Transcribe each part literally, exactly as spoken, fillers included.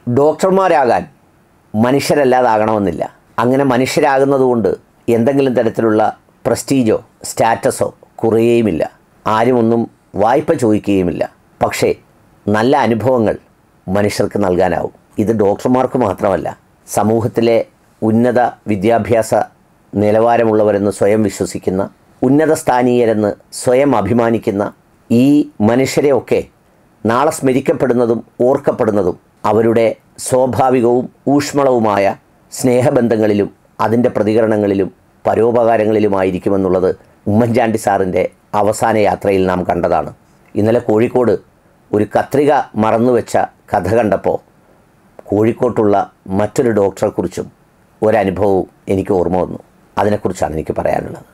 ഡോക്ടർമാരാകാൻ മനുഷ്യരല്ലാതാകണമെന്നില്ല. അങ്ങനെ മനുഷ്യരാകുന്നതുകൊണ്ട് എന്തെങ്കിലും തരത്തിലുള്ള പ്രസ്റ്റീജോ സ്റ്റാറ്റസോ കുറയുകയുമില്ല. ആരുമൊന്നും വായ്പ ചോദിക്കുകയുമില്ല. പക്ഷേ നല്ല അനുഭവങ്ങൾ മനുഷ്യർക്ക് നൽകാനാവും. ഇത് ഡോക്ടർമാർക്ക് മാത്രമല്ല, സമൂഹത്തിലെ ഉന്നത വിദ്യാഭ്യാസ നിലവാരമുള്ളവരെന്ന് സ്വയം വിശ്വസിക്കുന്ന, ഉന്നത സ്ഥാനീയരെന്ന് സ്വയം അഭിമാനിക്കുന്ന ഈ മനുഷ്യരെയൊക്കെ നാളെ സ്മരിക്കപ്പെടുന്നതും ഓർക്കപ്പെടുന്നതും അവരുടെ സ്വാഭാവികവും ഊഷ്മളവുമായ സ്നേഹബന്ധങ്ങളിലും അതിൻ്റെ പ്രതികരണങ്ങളിലും പരോപകാരങ്ങളിലുമായിരിക്കുമെന്നുള്ളത് ഉമ്മൻചാണ്ടി സാറിൻ്റെ അവസാന യാത്രയിൽ നാം കണ്ടതാണ്. ഇന്നലെ കോഴിക്കോട് ഒരു കത്രിക മറന്നുവെച്ച കഥ കണ്ടപ്പോൾ കോഴിക്കോട്ടുള്ള മറ്റൊരു ഡോക്ടറെക്കുറിച്ചും ഒരനുഭവവും എനിക്ക് ഓർമ്മ വന്നു. അതിനെക്കുറിച്ചാണ് എനിക്ക് പറയാനുള്ളത്.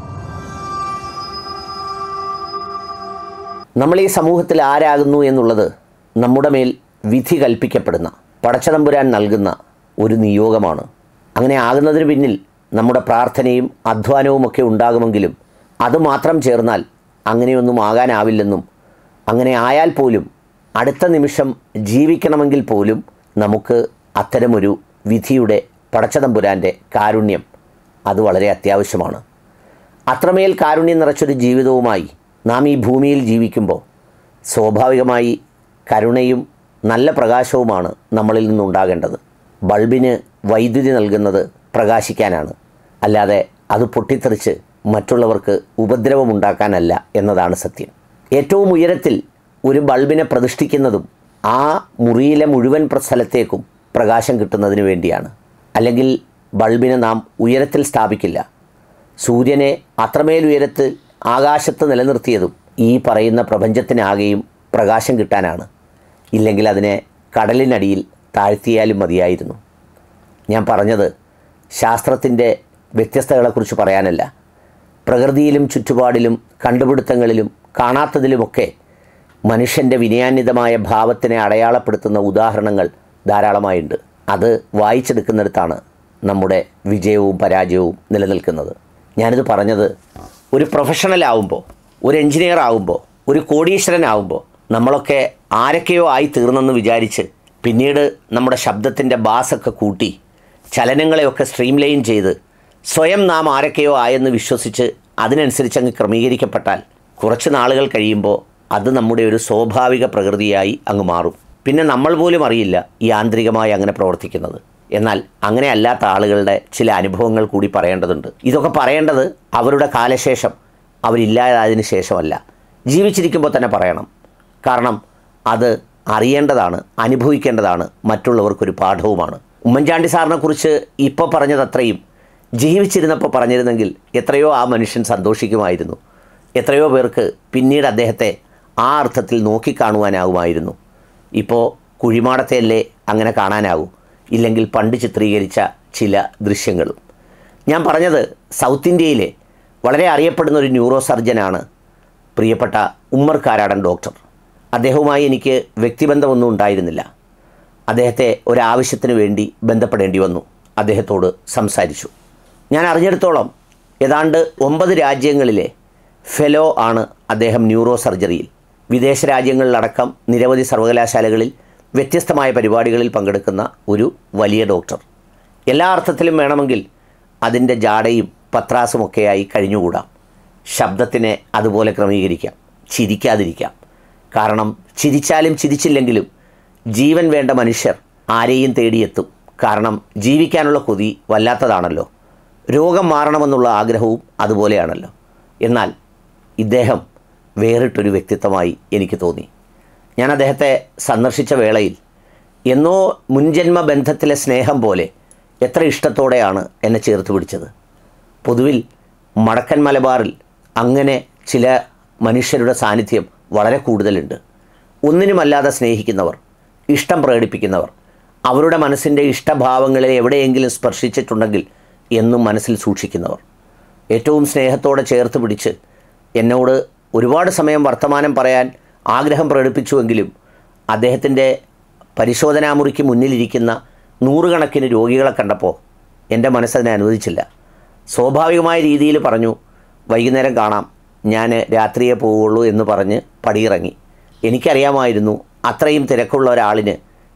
നമ്മൾ ഈ സമൂഹത്തിൽ ആരാകുന്നു എന്നുള്ളത് നമ്മുടെ മേൽ വിധി കൽപ്പിക്കപ്പെടുന്ന, പടച്ചതമ്പുരാൻ നൽകുന്ന ഒരു നിയോഗമാണ്. അങ്ങനെ ആകുന്നതിന് പിന്നിൽ നമ്മുടെ പ്രാർത്ഥനയും അധ്വാനവുമൊക്കെ ഉണ്ടാകുമെങ്കിലും അതുമാത്രം ചേർന്നാൽ അങ്ങനെയൊന്നും ആകാനാവില്ലെന്നും, അങ്ങനെ ആയാൽ പോലും അടുത്ത നിമിഷം ജീവിക്കണമെങ്കിൽ പോലും നമുക്ക് അത്തരമൊരു വിധിയുടെ, പടച്ചതമ്പുരാൻ്റെ കാരുണ്യം അത് വളരെ അത്യാവശ്യമാണ്. അത്രമേൽ കാരുണ്യം നിറച്ചൊരു ജീവിതവുമായി നാം ഈ ഭൂമിയിൽ ജീവിക്കുമ്പോൾ സ്വാഭാവികമായി കരുണയും നല്ല പ്രകാശവുമാണ് നമ്മളിൽ നിന്നുണ്ടാകേണ്ടത്. ബൾബിന് വൈദ്യുതി നൽകുന്നത് പ്രകാശിക്കാനാണ്, അല്ലാതെ അത് പൊട്ടിത്തെറിച്ച് മറ്റുള്ളവർക്ക് ഉപദ്രവമുണ്ടാക്കാനല്ല എന്നതാണ് സത്യം. ഏറ്റവും ഉയരത്തിൽ ഒരു ബൾബിനെ പ്രതിഷ്ഠിക്കുന്നതും ആ മുറിയിലെ മുഴുവൻ സ്ഥലത്തേക്കും പ്രകാശം കിട്ടുന്നതിന് വേണ്ടിയാണ്. അല്ലെങ്കിൽ ബൾബിനെ നാം ഉയരത്തിൽ സ്ഥാപിക്കില്ല. സൂര്യനെ അത്രമേൽ ഉയരത്തിൽ ആകാശത്ത് നിലനിർത്തിയതും ഈ പറയുന്ന പ്രപഞ്ചത്തിനാകെയും പ്രകാശം കിട്ടാനാണ്. ഇല്ലെങ്കിൽ അതിനെ കടലിനടിയിൽ താഴ്ത്തിയാലും മതിയായിരുന്നു. ഞാൻ പറഞ്ഞത് ശാസ്ത്രത്തിൻ്റെ വ്യത്യസ്തതകളെക്കുറിച്ച് പറയാനല്ല. പ്രകൃതിയിലും ചുറ്റുപാടിലും കണ്ടുപിടുത്തങ്ങളിലും കാണാത്തതിലുമൊക്കെ മനുഷ്യൻ്റെ വിനയാന്വിതമായ ഭാവത്തിനെ അടയാളപ്പെടുത്തുന്ന ഉദാഹരണങ്ങൾ ധാരാളമായുണ്ട്. അത് വായിച്ചെടുക്കുന്നിടത്താണ് നമ്മുടെ വിജയവും പരാജയവും നിലനിൽക്കുന്നത്. ഞാനിത് പറഞ്ഞത് ഒരു പ്രൊഫഷണൽ ആവുമ്പോൾ, ഒരു എൻജിനീയർ ആവുമ്പോൾ, ഒരു കോടീശ്വരനാവുമ്പോൾ നമ്മളൊക്കെ ആരൊക്കെയോ ആയി തീർന്നെന്ന് വിചാരിച്ച് പിന്നീട് നമ്മുടെ ശബ്ദത്തിൻ്റെ ബാസൊക്കെ കൂട്ടി ചലനങ്ങളെയൊക്കെ സ്ട്രീം ലൈൻ ചെയ്ത് സ്വയം നാം ആരൊക്കെയോ ആയെന്ന് വിശ്വസിച്ച് അതിനനുസരിച്ച് അങ്ങ് ക്രമീകരിക്കപ്പെട്ടാൽ കുറച്ച് നാളുകൾ കഴിയുമ്പോൾ അത് നമ്മുടെ ഒരു സ്വാഭാവിക പ്രകൃതിയായി അങ്ങ് മാറും. പിന്നെ നമ്മൾ പോലും അറിയില്ല യാന്ത്രികമായി അങ്ങനെ പ്രവർത്തിക്കുന്നത്. എന്നാൽ അങ്ങനെ അല്ലാത്ത ആളുകളുടെ ചില അനുഭവങ്ങൾ കൂടി പറയേണ്ടതുണ്ട്. ഇതൊക്കെ പറയേണ്ടത് അവരുടെ കാലശേഷം, അവരില്ലാതായതിനു ശേഷമല്ല, ജീവിച്ചിരിക്കുമ്പോൾ തന്നെ പറയണം. കാരണം അത് അറിയേണ്ടതാണ്, അനുഭവിക്കേണ്ടതാണ്, മറ്റുള്ളവർക്കൊരു പാഠവുമാണ്. ഉമ്മൻചാണ്ടി സാറിനെക്കുറിച്ച് ഇപ്പോൾ പറഞ്ഞതത്രയും ജീവിച്ചിരുന്നപ്പോൾ പറഞ്ഞിരുന്നെങ്കിൽ എത്രയോ ആ മനുഷ്യൻ സന്തോഷിക്കുമായിരുന്നു. എത്രയോ പേർക്ക് പിന്നീട് അദ്ദേഹത്തെ ആ അർത്ഥത്തിൽ നോക്കിക്കാണുവാനാകുമായിരുന്നു. ഇപ്പോൾ കുഴിമാടത്തെയല്ലേ അങ്ങനെ കാണാനാകൂ, ഇല്ലെങ്കിൽ പണ്ട് ചിത്രീകരിച്ച ചില ദൃശ്യങ്ങളും. ഞാൻ പറഞ്ഞത് സൗത്ത് ഇന്ത്യയിലെ വളരെ അറിയപ്പെടുന്ന ഒരു ന്യൂറോ സർജനാണ് പ്രിയപ്പെട്ട ഉമ്മർ കാരാടൻ ഡോക്ടർ. അദ്ദേഹവുമായി എനിക്ക് വ്യക്തിബന്ധമൊന്നും ഉണ്ടായിരുന്നില്ല. അദ്ദേഹത്തെ ഒരാവശ്യത്തിന് വേണ്ടി ബന്ധപ്പെടേണ്ടി വന്നു. അദ്ദേഹത്തോട് സംസാരിച്ചു. ഞാൻ അറിഞ്ഞിടത്തോളം ഏതാണ്ട് ഒമ്പത് രാജ്യങ്ങളിലെ ഫെലോ ആണ് അദ്ദേഹം ന്യൂറോ സർജറിയിൽ. വിദേശ രാജ്യങ്ങളിലടക്കം നിരവധി സർവകലാശാലകളിൽ വ്യത്യസ്തമായ പരിപാടികളിൽ പങ്കെടുക്കുന്ന ഒരു വലിയ ഡോക്ടർ. എല്ലാ അർത്ഥത്തിലും വേണമെങ്കിൽ അതിൻ്റെ ജാടയും പത്രാസുമൊക്കെയായി കഴിഞ്ഞുകൂടാം. ശബ്ദത്തിനെ അതുപോലെ ക്രമീകരിക്കാം, ചിരിക്കാതിരിക്കാം. കാരണം ചിരിച്ചാലും ചിരിച്ചില്ലെങ്കിലും ജീവൻ വേണ്ട മനുഷ്യർ ആരെയും തേടിയെത്തും. കാരണം ജീവിക്കാനുള്ള കൊതി വല്ലാത്തതാണല്ലോ. രോഗം മാറണമെന്നുള്ള ആഗ്രഹവും അതുപോലെയാണല്ലോ. എന്നാൽ ഇദ്ദേഹം വേറിട്ടൊരു വ്യക്തിത്വമായി എനിക്ക് തോന്നി. ഞാൻ അദ്ദേഹത്തെ സന്ദർശിച്ച വേളയിൽ എന്നോ മുൻജന്മ ബന്ധത്തിലെ സ്നേഹം പോലെ എത്ര ഇഷ്ടത്തോടെയാണ് എന്നെ ചേർത്ത് പിടിച്ചത്. പൊതുവിൽ വടക്കൻ മലബാറിൽ അങ്ങനെ ചില മനുഷ്യരുടെ സാന്നിധ്യം വളരെ കൂടുതലുണ്ട്. ഒന്നിനുമല്ലാതെ സ്നേഹിക്കുന്നവർ, ഇഷ്ടം പ്രകടിപ്പിക്കുന്നവർ, അവരുടെ മനസ്സിൻ്റെ ഇഷ്ടഭാവങ്ങളെ എവിടെയെങ്കിലും സ്പർശിച്ചിട്ടുണ്ടെങ്കിൽ എന്നും മനസ്സിൽ സൂക്ഷിക്കുന്നവർ, ഏറ്റവും സ്നേഹത്തോടെ ചേർത്ത് പിടിച്ച് എന്നോട് ഒരുപാട് സമയം വർത്തമാനം പറയാൻ ആഗ്രഹം പ്രകടിപ്പിച്ചുവെങ്കിലും അദ്ദേഹത്തിൻ്റെ പരിശോധനാമുറിക്ക് മുന്നിലിരിക്കുന്ന നൂറുകണക്കിന് രോഗികളെ കണ്ടപ്പോൾ എൻ്റെ മനസ്സതിനെ അനുവദിച്ചില്ല. സ്വാഭാവികമായ രീതിയിൽ പറഞ്ഞു, വൈകുന്നേരം കാണാം, ഞാൻ രാത്രിയേ പോവുള്ളൂ എന്ന് പറഞ്ഞ് പടിയിറങ്ങി. എനിക്കറിയാമായിരുന്നു അത്രയും തിരക്കുള്ള ഒരാളിന്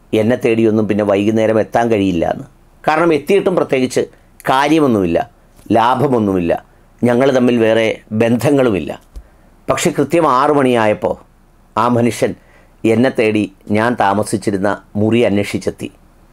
എന്നെ തേടിയൊന്നും പിന്നെ വൈകുന്നേരം എത്താൻ കഴിയില്ല എന്ന്. കാരണം എത്തിയിട്ടും പ്രത്യേകിച്ച് കാര്യമൊന്നുമില്ല, ലാഭമൊന്നുമില്ല, ഞങ്ങൾ തമ്മിൽ വേറെ ബന്ധങ്ങളുമില്ല. പക്ഷെ കൃത്യം ആറു മണിയായപ്പോൾ ആ മനുഷ്യൻ എന്നെ തേടി ഞാൻ താമസിച്ചിരുന്ന മുറി അന്വേഷിച്ചെത്തി.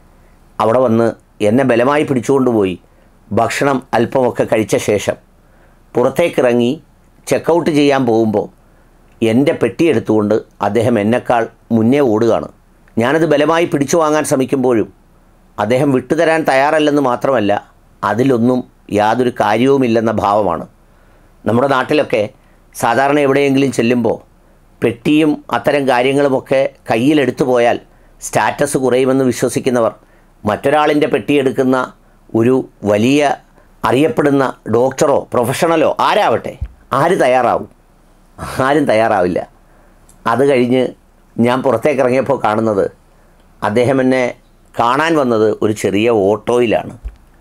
അവിടെ വന്ന് എന്നെ ബലമായി പിടിച്ചുകൊണ്ടുപോയി ഭക്ഷണം അല്പമൊക്കെ കഴിച്ച ശേഷം പുറത്തേക്കിറങ്ങി ചെക്കൗട്ട് ചെയ്യാൻ പോകുമ്പോൾ എൻ്റെ പെട്ടിയെടുത്തുകൊണ്ട് അദ്ദേഹം എന്നെക്കാൾ മുന്നേ ഓടുകയാണ്. ഞാനത് ബലമായി പിടിച്ചു വാങ്ങാൻ ശ്രമിക്കുമ്പോഴും അദ്ദേഹം വിട്ടുതരാൻ തയ്യാറല്ലെന്ന് മാത്രമല്ല, അതിലൊന്നും യാതൊരു കാര്യവുമില്ലെന്ന ഭാവമാണ്. നമ്മുടെ നാട്ടിലൊക്കെ സാധാരണ എവിടെയെങ്കിലും ചെല്ലുമ്പോൾ പെട്ടിയും അത്തരം കാര്യങ്ങളുമൊക്കെ കയ്യിലെടുത്തു പോയാൽ സ്റ്റാറ്റസ് കുറയുമെന്ന് വിശ്വസിക്കുന്നവർ മറ്റൊരാളിൻ്റെ പെട്ടിയെടുക്കുന്ന ഒരു വലിയ അറിയപ്പെടുന്ന ഡോക്ടറോ പ്രൊഫഷണലോ ആരാവട്ടെ, ആര് തയ്യാറാവും? ആരും തയ്യാറാവില്ല. അത് കഴിഞ്ഞ് ഞാൻ പുറത്തേക്ക് ഇറങ്ങിയപ്പോൾ കാണുന്നത് അദ്ദേഹം എന്നെ കാണാൻ വന്നത് ഒരു ചെറിയ ഓട്ടോയിലാണ്.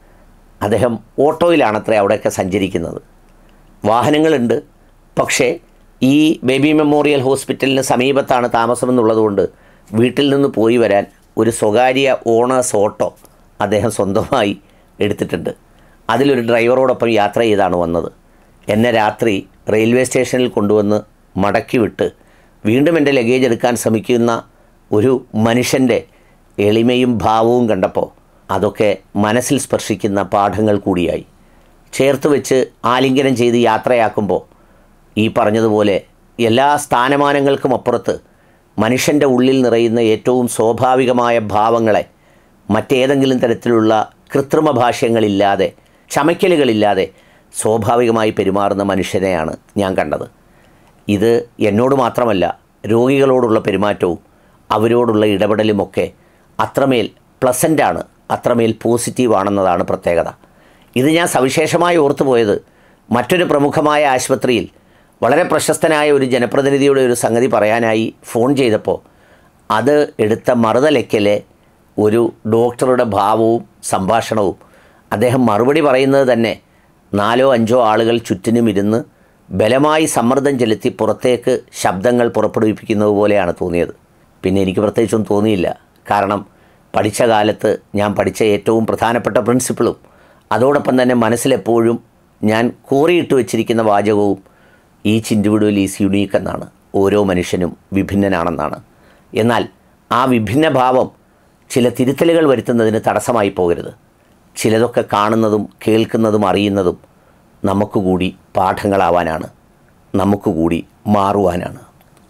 അദ്ദേഹം ഓട്ടോയിലാണത്രേ അവിടെയൊക്കെ സഞ്ചരിക്കുന്നത്. വാഹനങ്ങളുണ്ട്, പക്ഷേ ഈ ബേബി മെമ്മോറിയൽ ഹോസ്പിറ്റലിന് സമീപത്താണ് താമസമെന്നുള്ളതുകൊണ്ട് വീട്ടിൽ നിന്ന് പോയി വരാൻ ഒരു സ്വകാര്യ ഓണേഴ്സ് ഓട്ടോ അദ്ദേഹം സ്വന്തമായി എടുത്തിട്ടുണ്ട്. അതിലൊരു ഡ്രൈവറോടൊപ്പം യാത്ര ചെയ്താണ് വന്നത്. എന്നെ രാത്രി റെയിൽവേ സ്റ്റേഷനിൽ കൊണ്ടുവന്ന് മടക്കി വിട്ട് വീണ്ടും എൻ്റെ ലഗേജ് എടുക്കാൻ ശ്രമിക്കുന്ന ഒരു മനുഷ്യൻ്റെ എളിമയും ഭാവവും കണ്ടപ്പോൾ അതൊക്കെ മനസ്സിൽ സ്പർശിക്കുന്ന പാഠങ്ങൾ കൂടിയായി. ചേർത്ത് വെച്ച് ആലിംഗനം ചെയ്ത് യാത്രയാക്കുമ്പോൾ ഈ പറഞ്ഞതുപോലെ എല്ലാ സ്ഥാനമാനങ്ങൾക്കും അപ്പുറത്ത് മനുഷ്യൻ്റെ ഉള്ളിൽ നിറയുന്ന ഏറ്റവും സ്വാഭാവികമായ ഭാവങ്ങളെ മറ്റേതെങ്കിലും തരത്തിലുള്ള കൃത്രിമ ഭാഷ്യങ്ങളില്ലാതെ, ചമയ്ക്കലുകളില്ലാതെ സ്വാഭാവികമായി പെരുമാറുന്ന മനുഷ്യനെയാണ് ഞാൻ കണ്ടത്. ഇത് എന്നോട് മാത്രമല്ല, രോഗികളോടുള്ള പെരുമാറ്റവും അവരോടുള്ള ഇടപെടലുമൊക്കെ അത്രമേൽ പ്ലസൻ്റാണ്, അത്രമേൽ പോസിറ്റീവാണെന്നതാണ് പ്രത്യേകത. ഇത് ഞാൻ സവിശേഷമായി ഓർത്തുപോയത് മറ്റൊരു പ്രമുഖമായ ആശുപത്രിയിൽ വളരെ പ്രശസ്തനായ ഒരു ജനപ്രതിനിധിയുടെ ഒരു സംഗതി പറയാനായി ഫോൺ ചെയ്തപ്പോൾ അത് എടുത്ത മറുതലയ്ക്കലെ ഒരു ഡോക്ടറുടെ ഭാവവും സംഭാഷണവും, അദ്ദേഹം മറുപടി പറയുന്നത് തന്നെ നാലോ അഞ്ചോ ആളുകൾ ചുറ്റിനും ഇരുന്ന് ബലമായി സമ്മർദ്ദം ചെലുത്തി പുറത്തേക്ക് ശബ്ദങ്ങൾ പുറപ്പെടുവിപ്പിക്കുന്നത് പോലെയാണ് തോന്നിയത്. പിന്നെ എനിക്ക് പ്രത്യേകിച്ചൊന്നും തോന്നിയില്ല. കാരണം പഠിച്ച കാലത്ത് ഞാൻ പഠിച്ച ഏറ്റവും പ്രധാനപ്പെട്ട പ്രിൻസിപ്പിളും അതോടൊപ്പം തന്നെ മനസ്സിലെപ്പോഴും ഞാൻ കോറിയിട്ട് വച്ചിരിക്കുന്ന വാചകവും ഈച്ച് ഇൻഡിവിജ്വൽ ഈസ് യുണീക്ക് എന്നാണ്. ഓരോ മനുഷ്യനും വിഭിന്നനാണെന്നാണ്. എന്നാൽ ആ വിഭിന്ന ഭാവം ചില തിരുത്തലുകൾ വരുത്തുന്നതിന് തടസ്സമായി പോകരുത്. ചിലതൊക്കെ കാണുന്നതും കേൾക്കുന്നതും അറിയുന്നതും നമുക്ക് കൂടി പാഠങ്ങളാവാനാണ്, നമുക്ക് കൂടി മാറുവാനാണ്.